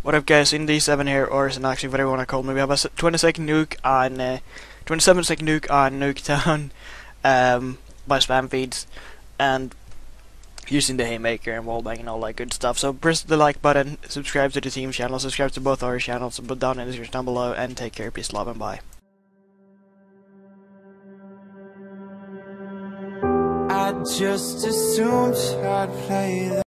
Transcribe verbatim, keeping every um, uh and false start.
What up guys, in D seven here, or is actually whatever you want to call me, we have a twenty second nuke on, uh, twenty-seven second nuke on Nuketown, um, by spam feeds, and using the haymaker and wallbang and all that good stuff. So press the like button, subscribe to the team channel, subscribe to both our channels, put down in the description down below, and take care, peace, love, and bye. I just assumed I'd play the